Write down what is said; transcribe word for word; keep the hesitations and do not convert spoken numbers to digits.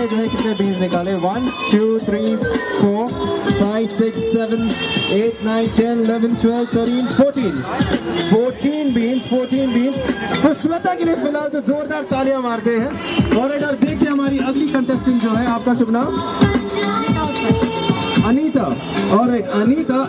ने जो है कितने बीन्स निकाले? One two three four five six seven eight nine ten eleven twelve thirteen fourteen fourteen beans fourteen beans. तो श्वेता के लिए फिलहाल तो जोरदार तालियां मारते हैं। और इधर देखते हैं हमारी अगली कंटेस्टेंट जो है, आपका शुभ नाम? अनीता। ऑलराइट अनीता,